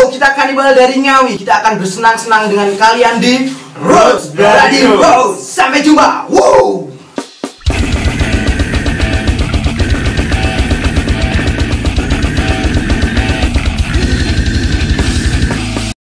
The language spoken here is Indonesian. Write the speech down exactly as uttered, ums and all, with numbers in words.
kita kanibal dari Ngawi. Kita akan bersenang-senang dengan kalian di Roots Radio. Sampai jumpa. Woo!